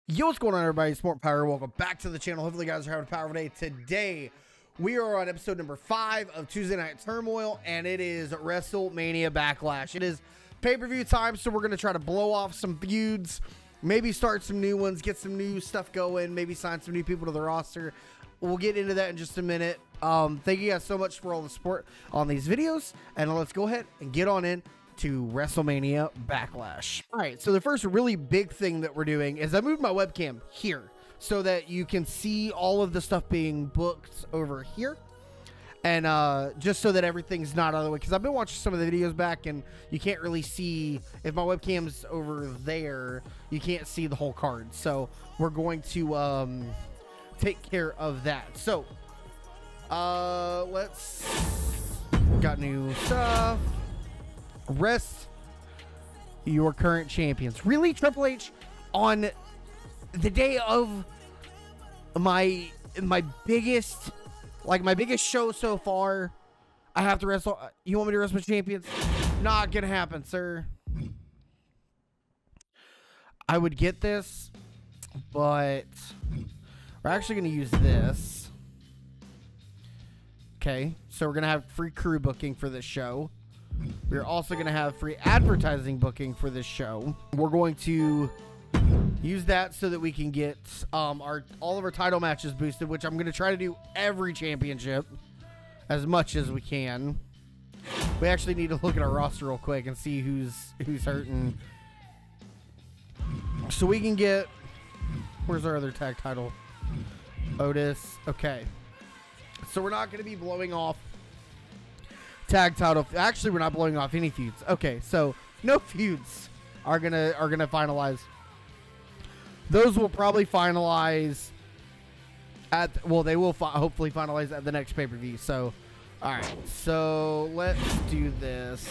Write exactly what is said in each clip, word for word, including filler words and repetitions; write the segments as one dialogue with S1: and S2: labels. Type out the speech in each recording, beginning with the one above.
S1: Yo, what's going on, everybody? Sport Power. Welcome back to the channel. Hopefully, you guys are having a powerful day. Today, we are on episode number five of Tuesday Night Turmoil, and it is WrestleMania Backlash. It is pay-per-view time, so we're going to try to blow off some feuds, maybe start some new ones, get some new stuff going, maybe sign some new people to the roster. We'll get into that in just a minute. Um, thank you guys so much for all the support on these videos, and let's go ahead and get on in to WrestleMania Backlash. All right, so the first really big thing that we're doing is I moved my webcam here so that you can see all of the stuff being booked over here, and uh, just so that everything's not out of the way, because I've been watching some of the videos back and you can't really see, if my webcam's over there, you can't see the whole card. So we're going to um, take care of that. So uh, let's, got new stuff. Rest your current champions. Really, Triple H, on the day of my my biggest, like my biggest show so far, I have to wrestle. You want me to wrestle my champions? Not gonna happen, sir. I would get this, but we're actually gonna use this. Okay, so we're gonna have free crew booking for this show. We're also going to have free advertising booking for this show. We're going to use that so that we can get um, our all of our title matches boosted, which I'm going to try to do every championship as much as we can. We actually need to look at our roster real quick and see who's who's hurting, so we can get, where's our other tag title? Otis. Okay, so we're not going to be blowing off tag title. Actually, we're not blowing off any feuds. Okay, so no feuds are gonna are gonna finalize. Those will probably finalize at, well, they will fi hopefully finalize at the next pay-per-view. So, all right, so let's do this.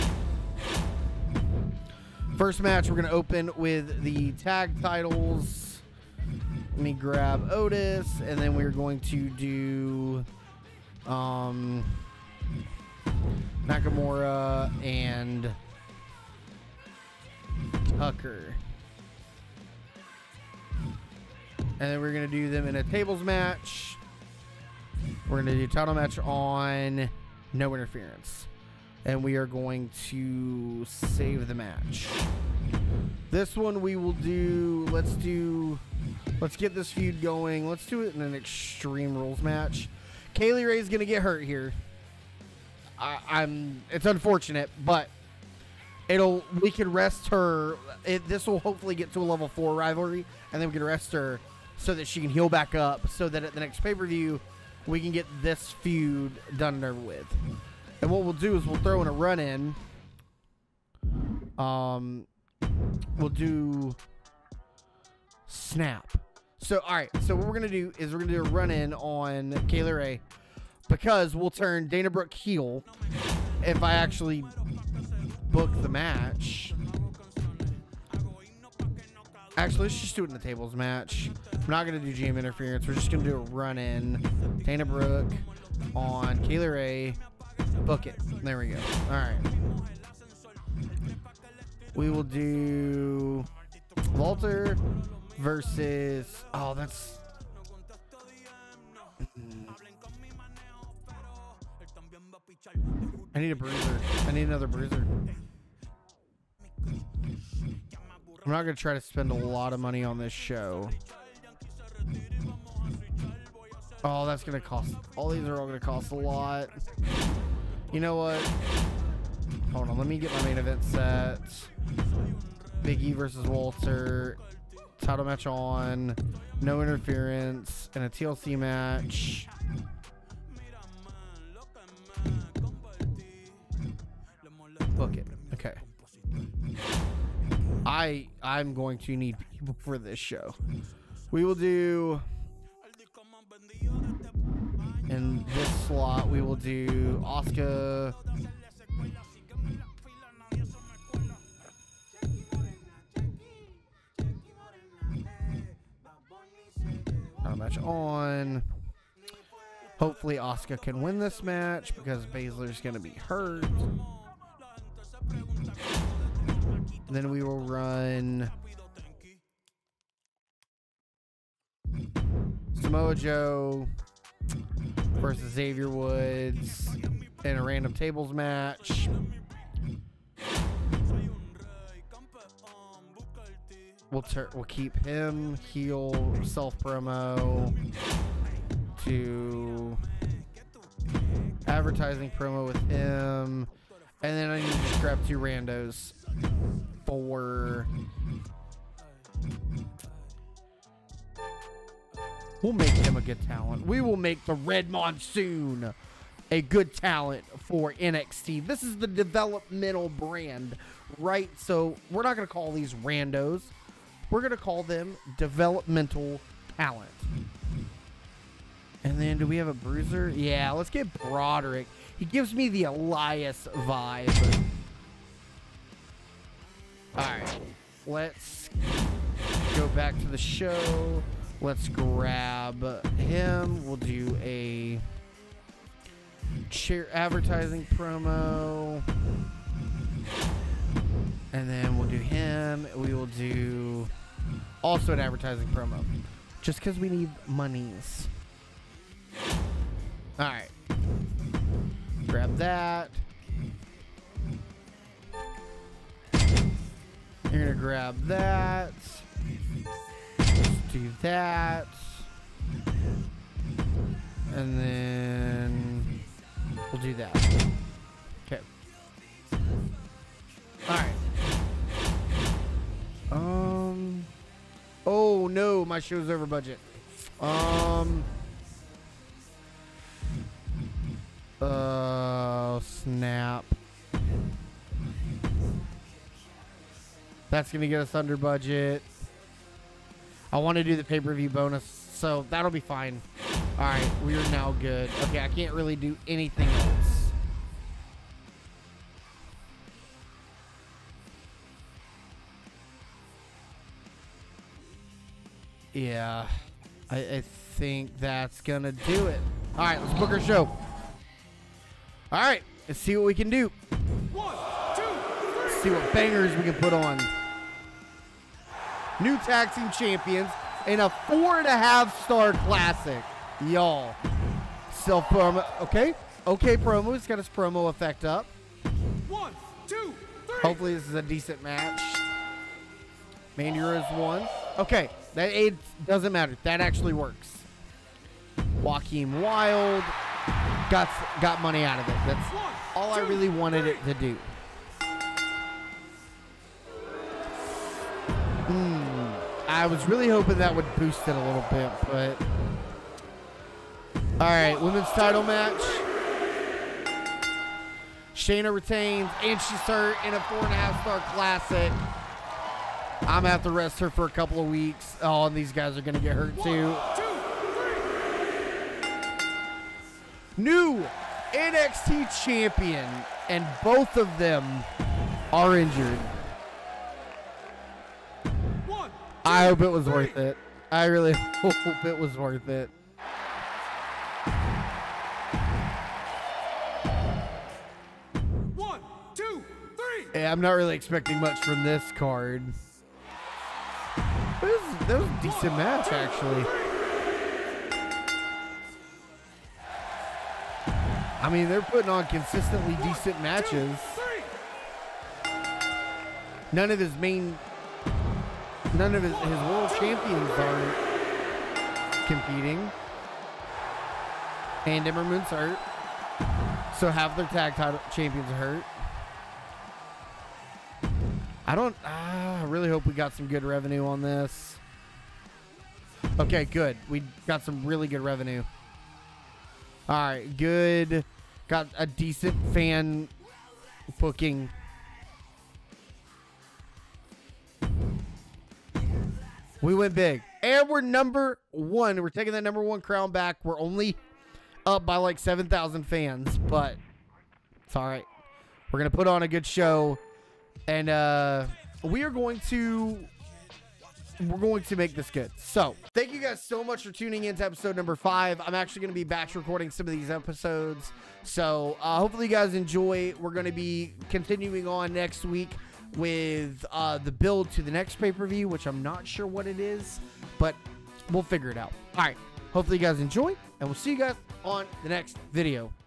S1: First match, we're gonna open with the tag titles. Let me grab Otis, and then we're going to do um Nakamura and Tucker. And then we're going to do them in a tables match. We're going to do a title match on no interference. And we are going to save the match. This one we will do, let's do, let's get this feud going. Let's do it in an Extreme Rules match. Kaylee Ray's going to get hurt here. I, I'm. It's unfortunate, but it'll. We can rest her. It, this will hopefully get to a level four rivalry, and then we can rest her so that she can heal back up. So that at the next pay per view, we can get this feud done and over with. And what we'll do is we'll throw in a run in. Um, we'll do snap. So all right. So what we're gonna do is we're gonna do a run in on Kaylee Ray, because we'll turn Dana Brooke heel if I actually book the match. Actually, let's just do it in the tables match. I'm not going to do G M interference. We're just going to do a run-in. Dana Brooke on Kaylee Ray. Book it. There we go. All right. We will do Walter versus... Oh, that's... I need a bruiser. I need another bruiser. I'm not going to try to spend a lot of money on this show. Oh, that's going to cost... All these are all going to cost a lot. You know what? Hold on. Let me get my main event set. Big E versus Walter. Title match on. No interference. And a T L C match. Book it. Okay. I I'm going to need people for this show. We will do, in this slot, we will do Asuka. Not match on. Hopefully Asuka can win this match because Baszler's going to be hurt. Then we will run Samoa Joe versus Xavier Woods in a random tables match. We'll tur we'll keep him heel self promo to advertising promo with him, and then I need to just grab two randos for. We'll make him a good talent. We will make the Red Monsoon a good talent for N X T. This is the developmental brand, right? So we're not going to call these randos. We're going to call them developmental talent. And then do we have a bruiser? Yeah, let's get Broderick. He gives me the Elias vibe. All right, let's go back to the show. Let's grab him. We'll do a chair advertising promo. And then we'll do him. We will do also an advertising promo. Just because we need monies. All right. Grab that. You're going to grab that. Do that, and then we'll do that. Okay. All right. Um. Oh no, my show's over budget. Um. Uh. Snap. That's gonna get us under budget. I want to do the pay-per-view bonus, so that'll be fine. All right, we are now good. Okay, I can't really do anything else. Yeah, I, I think that's going to do it. All right, let's book our show. All right, let's see what we can do. One, two, three. Let's see what bangers we can put on. New tag team champions in a four and a half star classic. Y'all. Self promo. Okay. Okay, promo. He's got his promo effect up. One, two, three. Hopefully this is a decent match. Mandy Rose won. Okay. That it doesn't matter. That actually works. Joaquin Wilde got, got money out of it. That's all I really wanted it to do. Hmm. I was really hoping that would boost it a little bit, but all right, women's title match. Shayna retains, and she's hurt in a four and a half star classic. I'm gonna have to rest her for a couple of weeks. Oh, and these guys are gonna get hurt too. New N X T champion, and both of them are injured. I hope it was worth it. I really hope it was worth it. One, two, three. Yeah, I'm not really expecting much from this card. But was, that was a decent match, actually. I mean, they're putting on consistently decent matches. None of his main... None of his, his world champions are competing. And Ember Moon's hurt. So half their tag title champions are hurt. I don't... Ah, I really hope we got some good revenue on this. Okay, good. We got some really good revenue. All right, good. Got a decent fan booking. We went big. And we're number one. We're taking that number one crown back. We're only up by like seven thousand fans, but it's all right. We're going to put on a good show. And uh, we are going to... We're going to make this good. So, thank you guys so much for tuning in to episode number five. I'm actually going to be batch recording some of these episodes. So, uh, hopefully you guys enjoy. We're going to be continuing on next week with uh, the build to the next pay-per-view, which I'm not sure what it is, but we'll figure it out. All right. Hopefully you guys enjoy, and we'll see you guys on the next video.